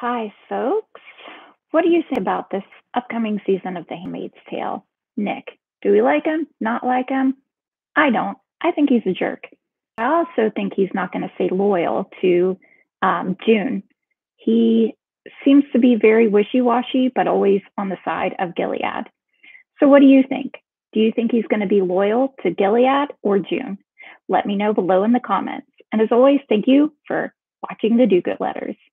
Hi, folks. What do you think about this upcoming season of The Handmaid's Tale? Nick, do we like him? Not like him? I don't. I think he's a jerk. I also think he's not going to stay loyal to June. He seems to be very wishy washy, but always on the side of Gilead. So, what do you think? Do you think he's going to be loyal to Gilead or June? Let me know below in the comments. And as always, thank you for watching the Do Good Letters.